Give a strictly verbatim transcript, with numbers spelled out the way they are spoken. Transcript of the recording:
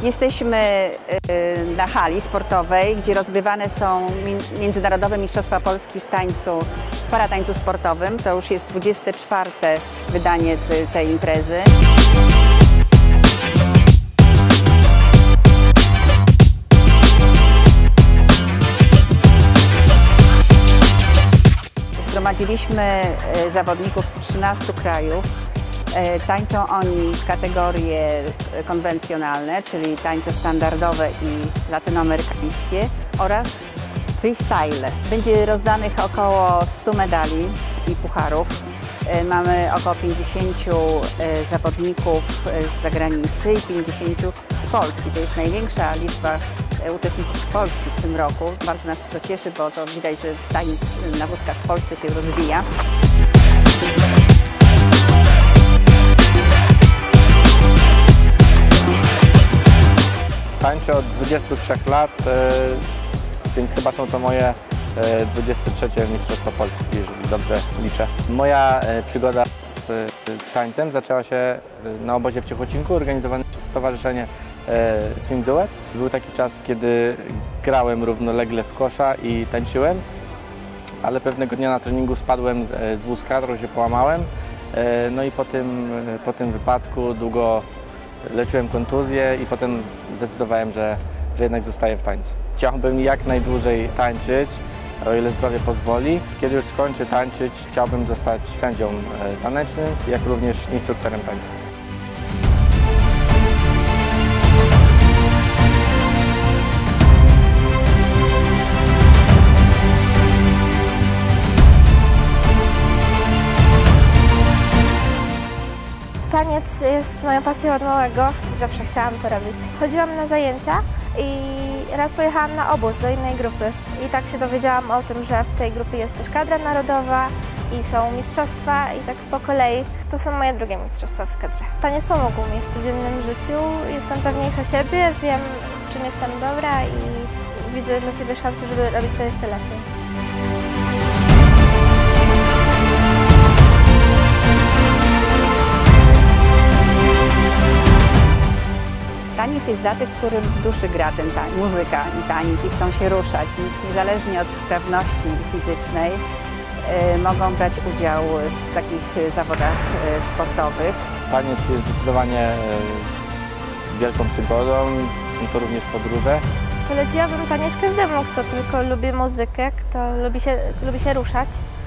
Jesteśmy na hali sportowej, gdzie rozgrywane są Międzynarodowe Mistrzostwa Polski w tańcu, w paratańcu sportowym. To już jest dwudzieste czwarte wydanie tej imprezy. Zgromadziliśmy zawodników z trzynastu krajów. Tańczą oni w kategorie konwencjonalne, czyli tańce standardowe i latynoamerykańskie oraz freestyle. Będzie rozdanych około stu medali i pucharów. Mamy około pięćdziesięciu zawodników z zagranicy i pięćdziesięciu z Polski. To jest największa liczba uczestników z Polski w tym roku. Bardzo nas to cieszy, bo to widać, że tańc na wózkach w Polsce się rozwija. Tańczę od dwudziestu trzech lat, więc chyba są to moje dwudzieste trzecie Mistrzostwa Polski, jeżeli dobrze liczę. Moja przygoda z tańcem zaczęła się na obozie w Ciechocinku, organizowanym przez Stowarzyszenie Swing Duet. Był taki czas, kiedy grałem równolegle w kosza i tańczyłem, ale pewnego dnia na treningu spadłem z wózka, trochę się połamałem. No i po tym, po tym wypadku długo leczyłem kontuzję i potem zdecydowałem, że, że jednak zostaję w tańcu. Chciałbym jak najdłużej tańczyć, o ile zdrowie pozwoli. Kiedy już skończę tańczyć, chciałbym zostać sędzią tanecznym, jak również instruktorem tańca. Taniec jest moją pasją od małego. Zawsze chciałam to robić. Chodziłam na zajęcia i raz pojechałam na obóz do innej grupy. I tak się dowiedziałam o tym, że w tej grupie jest też kadra narodowa i są mistrzostwa i tak po kolei. To są moje drugie mistrzostwa w kadrze. Taniec pomógł mi w codziennym życiu. Jestem pewniejsza siebie, wiem, w czym jestem dobra i widzę dla siebie szansę, żeby robić to jeszcze lepiej. Taniec jest datek, w którym w duszy gra ten tań, muzyka i taniec i chcą się ruszać, więc niezależnie od sprawności fizycznej y, mogą brać udział w takich zawodach y, sportowych. Taniec jest zdecydowanie y, wielką przygodą, są to również podróże. Poleciłabym taniec każdemu, kto tylko lubi muzykę, kto lubi się, lubi się ruszać.